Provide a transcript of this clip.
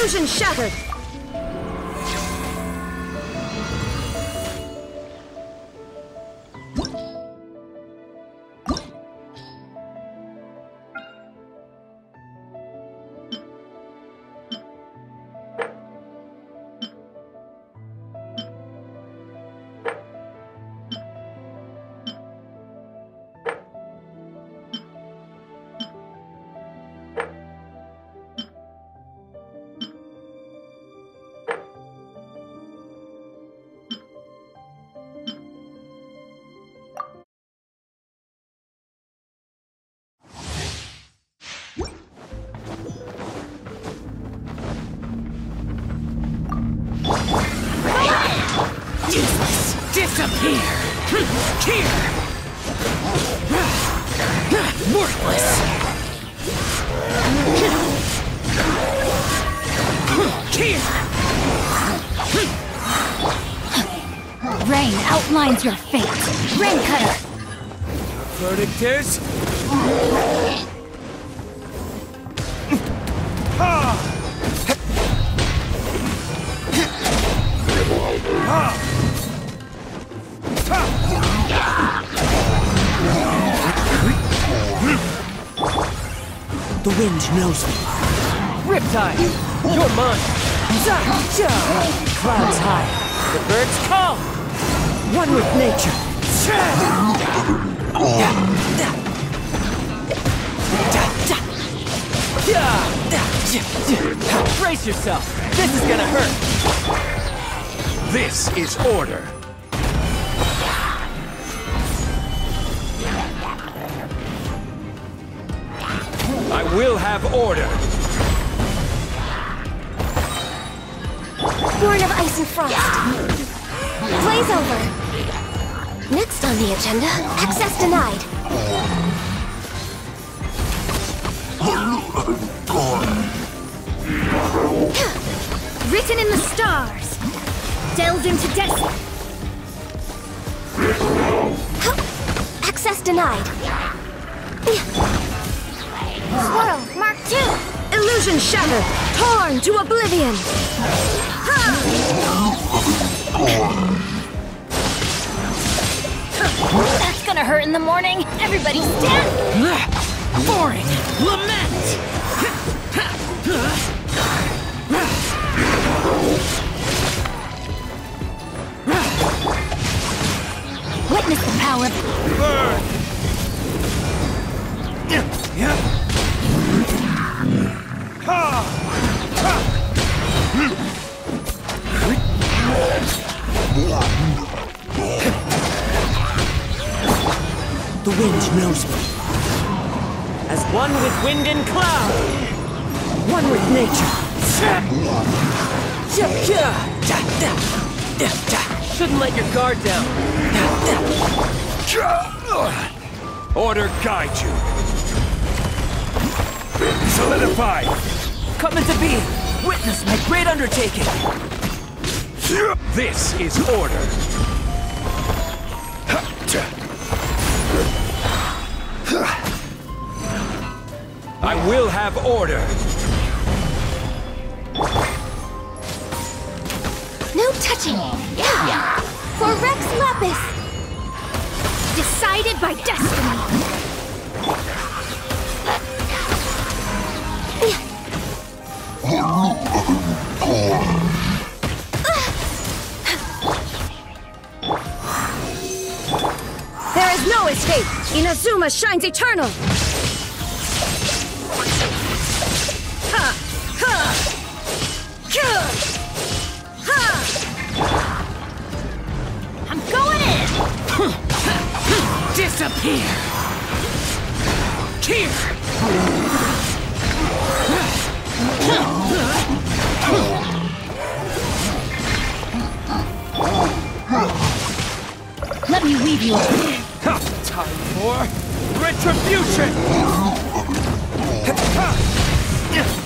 Illusion shattered! Disappear! Here! Worthless! Here! Rain outlines your fate. Rain Cutter! Verdict is... The wind knows me. Riptide! You're mine! Clouds high. The birds come! One with nature. Brace yourself! This is gonna hurt! This is order. I will have order. Born of ice and frost. Blaze over. Next on the agenda, access denied. Written in the stars. Delved into destiny. Access denied. Swirl, Mark 2! Illusion shattered! Torn to oblivion! That's gonna hurt in the morning. Everybody stand! Boring! Lament! Witness the power of... Burn! The wind knows me. As one with wind and cloud! One with nature. Shouldn't let your guard down. Order guide you. Solidify. Come into being! Witness my great undertaking! This is order. I will have order. No touching! For Rex Lapis! Decided by destiny! There is no escape! Inazuma shines eternal! Ha! Ha! Ha! I'm going in! Disappear! Here! Let me weave you up. Time for retribution!